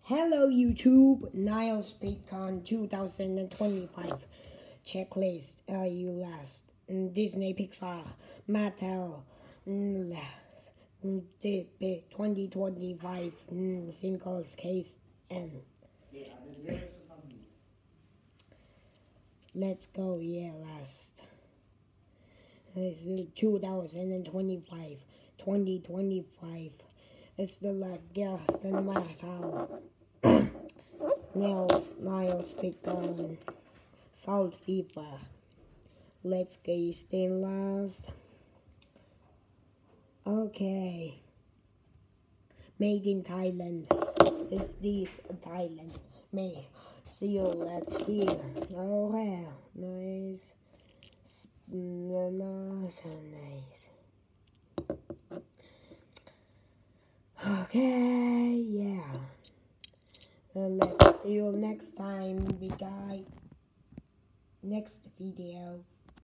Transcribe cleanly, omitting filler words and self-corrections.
Hello YouTube, Nile Speedcone 2025 checklist. You last Disney Pixar Mattel 2025 singles case and let's go. Last. This is 2025. It's the last and Mattel. Nile Speedcone Salt Fever. Let's get stay last. Okay. Made in Thailand. Is this Thailand? May see you. Let's hear. Okay. Nice. Nice. Okay. Yeah. Let's see you next time, bye guys. Next video.